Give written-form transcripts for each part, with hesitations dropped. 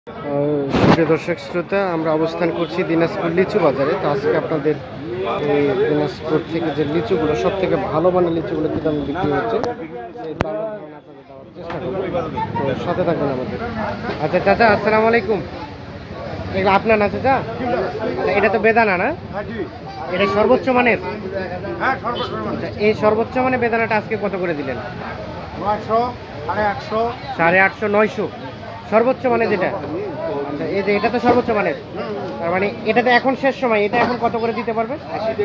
প্রিয় দর্শক শ্রোতা, আমরা অবস্থান করছি দিনাজপুর লিচু বাজারে। তো আজকে আপনাদের এই দিনাজপুর থেকে যে লিচুগুলো, সব থেকে ভালো মানের লিচুগুলো কি দামে বিক্রি হচ্ছে সেই দামের ধারণা আপনাদের দেওয়ার চেষ্টা করবো। তো সাথে থাকবেন আমাদের। আচ্ছা চাচা, আসসালামু আলাইকুম। এগুলো আপনার না চাচা? আচ্ছা, এটা তো বেদানা না? এটা সর্বোচ্চ মানের? আচ্ছা, এই সর্বোচ্চ মানের বেদানাটা আজকে কত করে দিলেন? 850, 900 সর্বোচ্চ মানে যেটা। আচ্ছা, এই যে এটা তো সর্বোচ্চ মানের, তার মানে এটা তো এখন শেষ সময়, এটা এখন কত করে দিতে পারবে?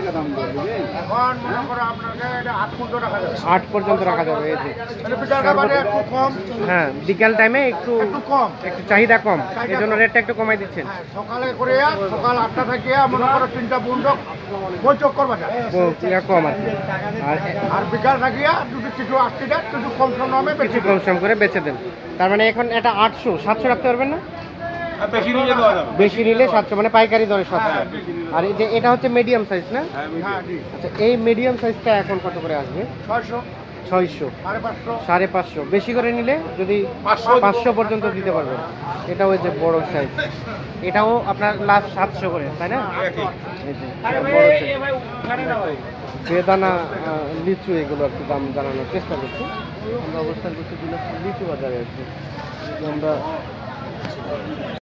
8 পর্যন্ত রাখা যাবে। এই যে হ্যাঁ, বিকাল টাইমে একটু চাহিদা কম, এই জন্য রেটটা একটু কমাই দিচ্ছেন। সকালে করে সকাল 8টা থেকে মনে করো 3টা পর্যন্ত বৈঠক করবা কম আর কি। আর বিকাল থাকিয়া দুটো কিছু আসতে কিছু কম সম নামে কিছু কম সম করে বেচে দেন। তার মানে এখন এটা 800 700 রাখতে পারবেন না? বেশি নিলে 700, মানে পাইকারি দরে 700। আর এই যে এটা হচ্ছে মিডিয়াম সাইজ না? আচ্ছা, এই মিডিয়াম সাইজটা এখন কত করে আসবে? 600, 550। বেশি করে নিলে যদি 500 পর্যন্ত দিতে পারবেন। এটাও ওই যে বড় সাইজ, এটাও আপনার লাস্ট 700 করে, তাই না? এই যে বড় সাইজ বেদানা লিচু, এগুলো আর কি দাম জানানোর চেষ্টা করছি। আমরা অবস্থান করছি দিনাজপুর লিচু বাজারে আর কি। আমরা